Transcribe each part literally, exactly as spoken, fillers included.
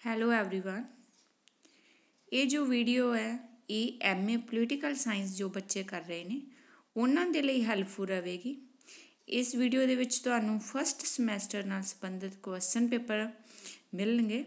Hello everyone. ਇਹ ਜੋ video ਹੈ ਇਹ ਐਮ ਏ ਪੋਲੀਟੀਕਲ ਸਾਇੰਸ ਜੋ ਬੱਚੇ ਕਰ ਰਹੇ ਨੇ ਉਹਨਾਂ ਦੇ ਲਈ ਹੈਲਪਫੁਲ ਰਹੇਗੀ। ਇਸ ਵੀਡੀਓ ਦੇ ਵਿੱਚ ਤੁਹਾਨੂੰ ਫਸਟ ਸਮੈਸਟਰ ਨਾਲ ਸੰਬੰਧਿਤ ਕੁਐਸਚਨ ਪੇਪਰ ਮਿਲਣਗੇ।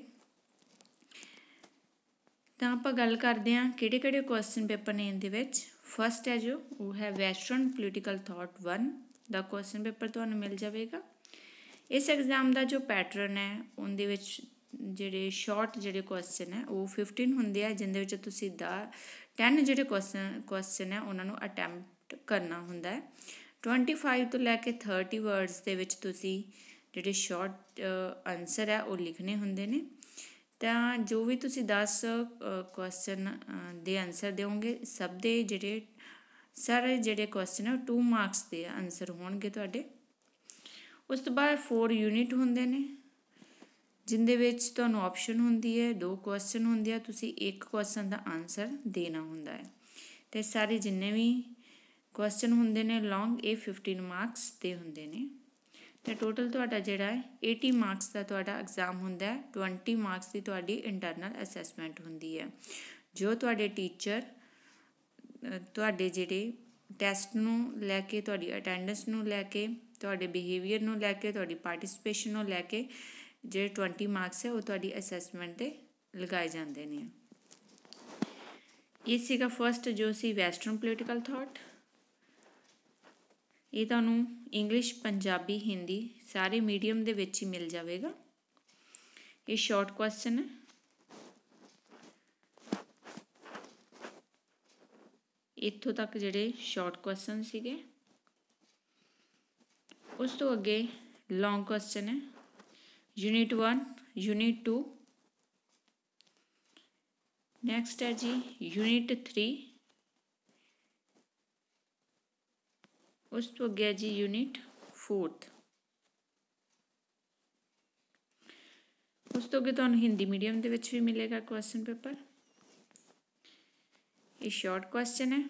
ਤਾਂ ਆਪਾਂ ਗੱਲ ਕਰਦੇ ਹਾਂ ਕਿਹੜੇ ਕਿਹੜੇ ਕੁਐਸਚਨ ਪੇਪਰ ਨੇ ਇਹਦੇ ਵਿੱਚ। ਫਸਟ ਹੈ ਜੋ ਉਹ ਹੈ ਵੈਸਟਰਨ ਪੋਲੀਟੀਕਲ ਥਾਟ वन ਦਾ ਕੁਐਸਚਨ ਪੇਪਰ ਤੁਹਾਨੂੰ ਮਿਲ ਜਾਵੇਗਾ। ਇਸ ਐਗਜ਼ਾਮ ਦਾ ਜੋ ਪੈਟਰਨ ਹੈ ਉਹਦੇ ਵਿੱਚ ਜਿਹੜੇ ਸ਼ਾਰਟ ਜਿਹੜੇ ਕੁਐਸਚਨ ਹੈ ਉਹ ਫਿਫਟੀਨ ਹੁੰਦੇ ਆ, ਜਿਹਦੇ ਵਿੱਚ ਤੁਸੀਂ ਦਾ ਟੈਨ ਜਿਹੜੇ ਕੁਐਸਚਨ ਕੁਐਸਚਨ ਹੈ ਉਹਨਾਂ ਨੂੰ ਅਟੈਂਪਟ ਕਰਨਾ ਹੁੰਦਾ ਹੈ। ਟਵੈਂਟੀ ਫਾਈਵ ਤੋਂ ਲੈ ਕੇ ਥਰਟੀ ਵਰਡਸ ਦੇ ਵਿੱਚ ਤੁਸੀਂ ਜਿਹੜੇ ਸ਼ਾਰਟ ਆਨਸਰ ਹੈ ਉਹ ਲਿਖਣੇ ਹੁੰਦੇ ਨੇ। ਤਾਂ ਜੋ ਵੀ ਤੁਸੀਂ ਦਸ ਕੁਐਸਚਨ ਦੇ ਆਨਸਰ ਦਿਓਗੇ ਸਭ ਦੇ ਜਿਹੜੇ ਸਾਰੇ ਜਿਹੜੇ ਕੁਐਸਚਨ ਹੈ ਉਹ ਟੂ ਮਾਰਕਸ ਦੇ ਆਨਸਰ ਹੋਣਗੇ ਤੁਹਾਡੇ। ਉਸ ਤੋਂ ਬਾਅਦ ਫੋਰ ਯੂਨਿਟ ਹੁੰਦੇ ਨੇ ਜਿੰਦੇ ਵਿੱਚ ਤੁਹਾਨੂੰ ਆਪਸ਼ਨ ਹੁੰਦੀ ਹੈ, ਦੋ ਕੁਐਸਚਨ ਹੁੰਦੇ ਆ, ਤੁਸੀਂ ਇੱਕ ਕੁਐਸਚਨ ਦਾ ਆਨਸਰ ਦੇਣਾ ਹੁੰਦਾ ਹੈ। ਅਤੇ ਸਾਰੇ ਜਿੰਨੇ ਵੀ ਕੁਐਸਚਨ ਹੁੰਦੇ ਨੇ ਲੌਂਗ ਇਹ ਫਿਫਟੀਨ ਮਾਰਕਸ ਦੇ ਹੁੰਦੇ ਨੇ। ਅਤੇ ਟੋਟਲ ਤੁਹਾਡਾ ਜਿਹੜਾ ਹੈ ਏਟੀ ਮਾਰਕਸ ਦਾ ਤੁਹਾਡਾ ਐਗਜ਼ਾਮ ਹੁੰਦਾ ਹੈ। ਟਵੰਟੀ ਮਾਰਕਸ ਦੀ ਤੁਹਾਡੀ ਇੰਟਰਨਲ ਅਸੈਸਮੈਂਟ ਹੁੰਦੀ ਹੈ ਜੋ ਤੁਹਾਡੇ ਟੀਚਰ ਤੁਹਾਡੇ ਜਿਹੜੇ ਟੈਸਟ ਨੂੰ ਲੈ ਕੇ, ਤੁਹਾਡੀ ਅਟੈਂਡੈਂਸ ਨੂੰ ਲੈ ਕੇ, ਤੁਹਾਡੇ ਬਿਹੇਵੀਅਰ ਨੂੰ ਲੈ ਕੇ, ਤੁਹਾਡੀ ਪਾਰਟੀਸਪੇਸ਼ਨ ਨੂੰ ਲੈ ਕੇ ਜਿਹੜੇ ਟਵੰਟੀ ਮਾਰਕਸ ਹੈ ਉਹ ਤੁਹਾਡੀ ਅਸੈਸਮੈਂਟ 'ਤੇ ਲਗਾਏ ਜਾਂਦੇ ਨੇ। ਇਹ ਸੀਗਾ ਫਸਟ ਜੋ ਸੀ ਵੈਸਟਰਨ ਪੋਲੀਟੀਕਲ ਥਾਟ। ਇਹ ਤੁਹਾਨੂੰ ਇੰਗਲਿਸ਼, ਪੰਜਾਬੀ, ਹਿੰਦੀ ਸਾਰੇ ਮੀਡੀਅਮ ਦੇ ਵਿੱਚ ਹੀ ਮਿਲ ਜਾਵੇਗਾ। ਇਹ ਸ਼ਾਰਟ ਕੁਐਸਚਨ ਹੈ। ਇੱਥੋਂ ਤੱਕ ਜਿਹੜੇ ਸ਼ਾਰਟ ਕੁਐਸਚਨ ਸੀਗੇ। ਉਸ ਤੋਂ ਅੱਗੇ ਲੌਂਗ ਕੁਐਸਚਨ ਹੈ। Unit one, unit two, next है जी यूनिट थ्री, उस तो अगे जी यूनिट फोर्थ। उस तो अगे तुहानूं हिंदी मीडियम दे विच भी मिलेगा क्वेश्चन पेपर। ये शॉर्ट क्वेश्चन है,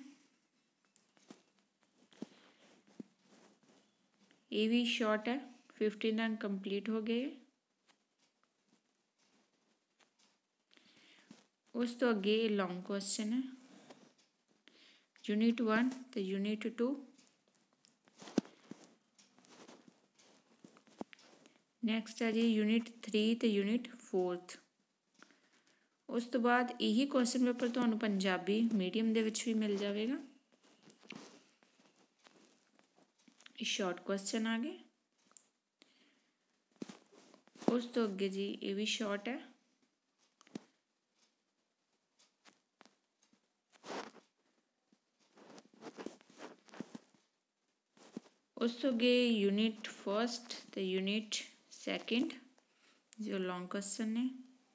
ये भी शॉर्ट है, फिफ्टीन रन कंप्लीट हो गए। उस तो अगे लॉन्ग क्वेश्चन है यूनिट वन तो यूनिट टू, नैक्सट है जी यूनिट थ्री तो यूनिट फोर्थ। उस तो बाद यही क्वेश्चन पेपर तुहानूं पंजाबी मीडियम दे विच भी मिल जाएगा। शॉर्ट क्वेश्चन आ गए। उस तो अगे जी ये भी शॉर्ट है। उस तो अगे यूनिट फर्स्ट तो यूनिट सैकेंड जो लॉन्ग क्वेश्चन ने।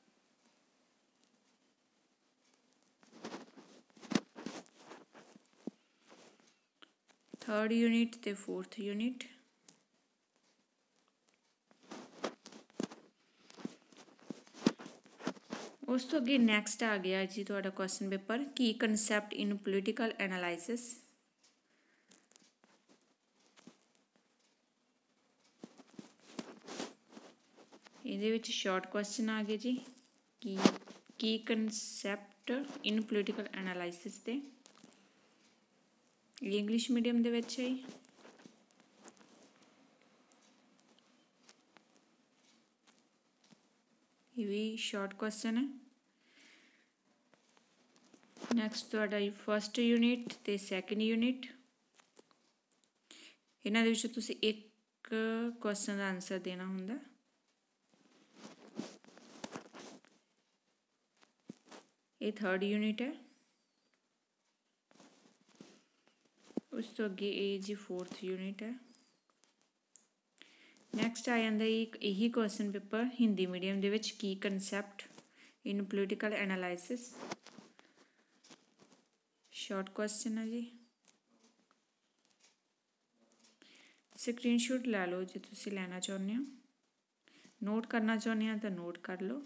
थर्ड यूनिट तो फोर्थ यूनिट। उस तो अगे नैक्सट आ गया जी तुहाडा क्वेश्चन पेपर की कंसैप्ट इन पोलीटिकल एनालाइसिस। ਇਹਦੇ ਵਿੱਚ ਸ਼ਾਰਟ ਕੁਐਸਚਨ ਆ ਗਏ ਜੀ ਕੀ ਕੀ ਕਨਸੈਪਟ ਇਨ ਪੋਲੀਟੀਕਲ ਐਨਾਲਾਈਸਿਸ ਤੇ। ਇਹ ਇੰਗਲਿਸ਼ ਮੀਡੀਅਮ ਦੇ ਵਿੱਚ ਹੈ। ਇਹ ਵੀ ਸ਼ਾਰਟ ਕੁਐਸਚਨ ਹੈ। ਨੈਕਸਟ ਤੁਹਾਡਾ ਫਸਟ ਯੂਨਿਟ ਤੇ ਸੈਕੰਡ ਯੂਨਿਟ। ਇਹਨਾਂ ਦੇ ਵਿੱਚ ਤੁਸੀਂ ਇੱਕ ਕੁਐਸਚਨ ਦਾ ਆਨਸਰ ਦੇਣਾ ਹੁੰਦਾ। ये थर्ड यूनिट है। उस तो अगे ये जी फोर्थ यूनिट है। नैक्सट आ जाता एक यही क्वेश्चन पेपर हिंदी मीडियम दे विच key concept in political analysis. Short question है जी। स्क्रीनशॉट लै लो जो तुसीं लैना चाहुंदे हो, नोट करना चाहुंदे हो तो नोट कर लो।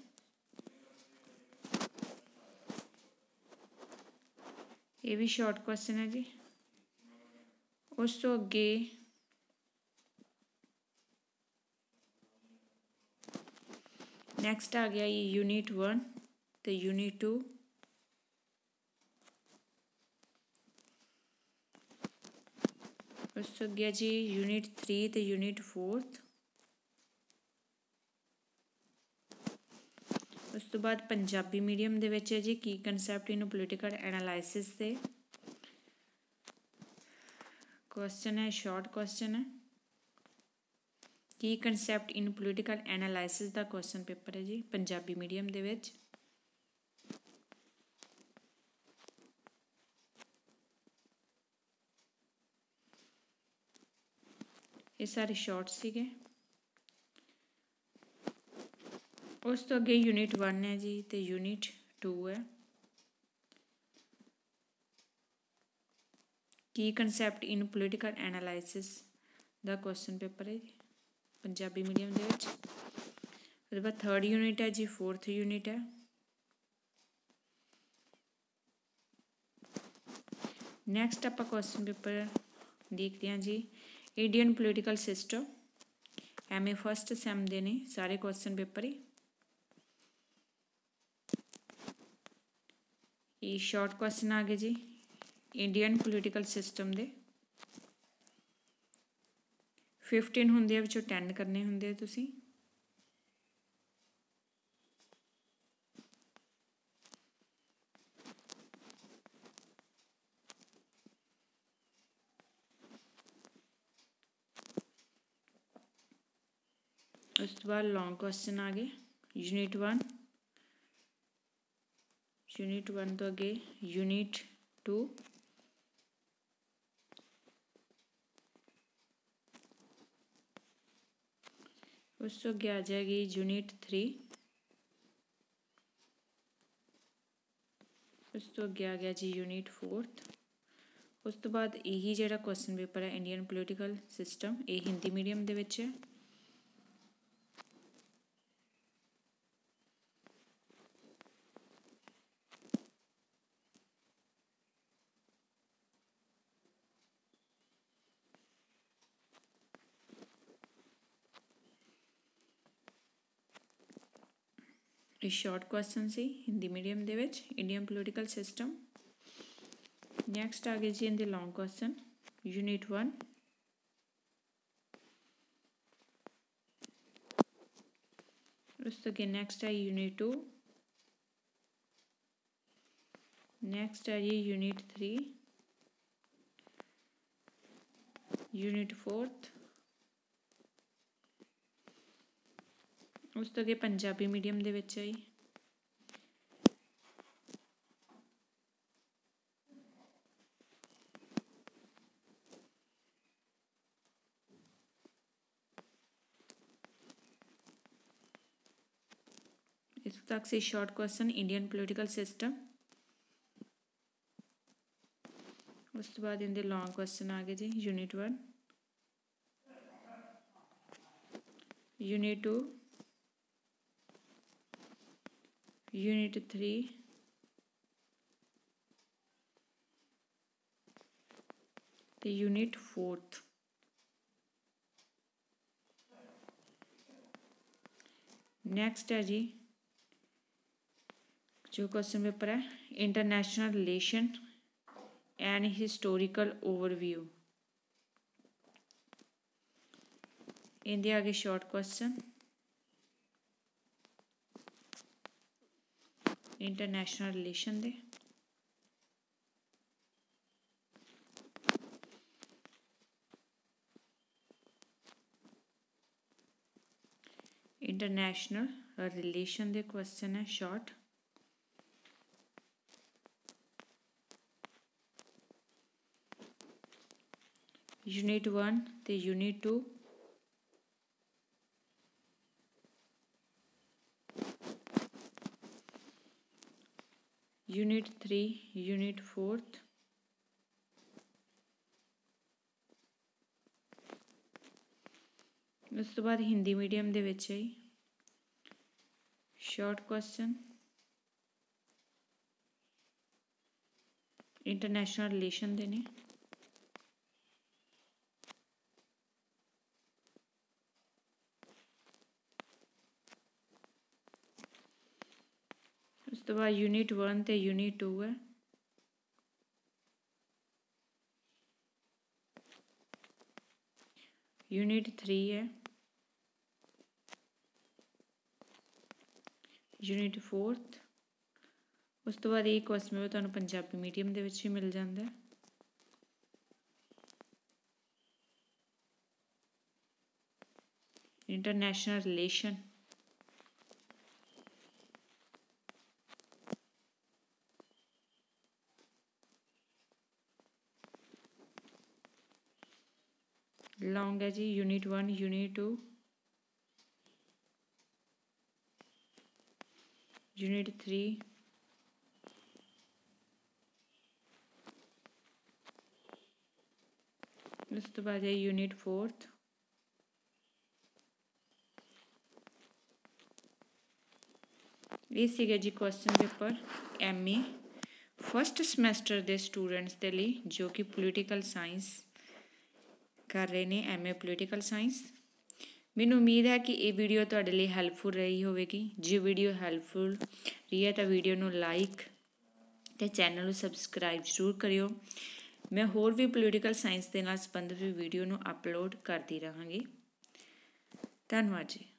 ये भी शॉर्ट क्वेश्चन है जी। उस तो अगे नैक्सट आ गया यूनिट वन तो यूनिट टू, उस तो गया जी यूनिट थ्री तो यूनिट फोर्थ, उस तो बाद पंजाबी मीडियम दे विच है जी key concept in political analysis से क्वेश्चन है, शॉर्ट क्वेश्चन है, key concept in political analysis का क्वेश्चन पेपर है जी पंजाबी मीडियम दे विच। ये सारे शॉर्ट सीगे। उस तो अगे यूनिट वन है जी तो यूनिट टू है, key concept in political analysis का क्वेश्चन पेपर है जी पंजाबी मीडियम दे विच। उसके बाद थर्ड यूनिट है जी, फोर्थ यूनिट है। नैक्सट आप क्वेश्चन पेपर देखते हैं जी Indian political system, M A first sem दे ने सारे क्वेश्चन पेपर ही। ये शॉर्ट क्वेश्चन आ गए जी इंडियन पोलिटिकल सिस्टम दे, फिफ्टीन होंगे विचों टेन करने होंगे तुसी। उस तो बाद लॉन्ग क्वेश्चन आ गए यूनिट वन, यूनिट वन तो अगे यूनिट टू, उस तो अगे आ जाएगी यूनिट थ्री, उस तो अगे आ गया जी यूनिट फोर्थ। उस तो बाद यही जिहड़ा क्वेश्चन पेपर है इंडियन पोलिटिकल सिस्टम, ये हिंदी मीडियम दे विच है। ये शॉर्ट क्वेश्चन सी हिंदी मीडियम दे विच इंडियन पोलिटिकल सिस्टम। नैक्सट आ गए जी इनके लॉन्ग क्वेश्चन यूनिट वन, उस तो अगे नैक्सट है यूनिट टू, नैक्सट है जी यूनिट थ्री, यूनिट फोर्थ, उस तो अगे पंजाबी मीडियम दे विच है। इस तक से short question Indian political system. उस तो बाद इनके लॉन्ग क्वेश्चन आ गए जी unit one, unit two, unit three, तो यूनिट फोर्थ। नैक्सट है जी जो क्वेश्चन पेपर है international relation and historical overview, इनके आगे शॉर्ट क्वेश्चन इंटरनेशनल रिलेशन दे। इंटरनेशनल रिलेशन दे क्वेश्चन है शॉर्ट। यूनिट वन तो unit two, unit three, unit fourth, उस तो बाद हिंदी मीडियम दे विच है शॉर्ट क्वेश्चन इंटरनेशनल रिलेशन दे ने। तो बाद यूनिट वन तो यूनिट टू है। यूनिट थ्री है, यूनिट फोर्थ। उस तो बाद ये क्वेश्चन पेपर तुहानूं पंजाबी मीडियम दे विच भी मिल जाता है। इंटरनेशनल रिलेशन, लॉन्ग है जी, unit one, unit two, unit three, उस तो बाद है यूनिट फोर्थ, ये सीगा जी question paper M A first semester के स्टूडेंट्स के लिए जो कि पोलीटिकल साइंस कर रहे हैं, एम ए पोलीटिकल साइंस। मैनूं उम्मीद है कि ये वीडियो तुहाडे लिए हैल्पफुल रही होगी। जे वीडियो हैल्पफुल रही है तो वीडियो नूं लाइक ते चैनल नूं सबसक्राइब जरूर करियो। मैं होर भी पोलीटिकल साइंस के नाल संबंधित वीडियो नूं अपलोड करती रहांगी। धन्नवाद जी।